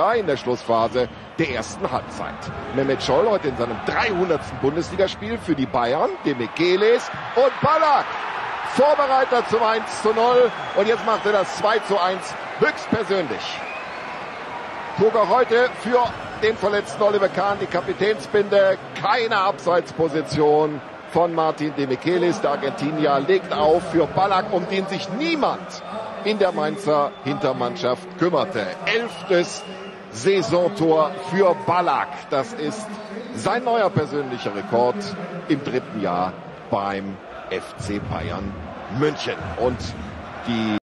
in der Schlussphase der ersten Halbzeit. Mehmet Scholl heute in seinem 300. Bundesligaspiel für die Bayern, Demichelis und Ballack. Vorbereiter zum 1:0 und jetzt macht er das 2:1 höchstpersönlich. Trug auch heute für den verletzten Oliver Kahn die Kapitänsbinde. Keine Abseitsposition von Martin Demichelis. Der Argentinier legt auf für Ballack, um den sich niemand in der Mainzer Hintermannschaft kümmerte. 11. Saisontor für Ballack. Das ist sein neuer persönlicher Rekord im 3. Jahr beim FC Bayern München. Und die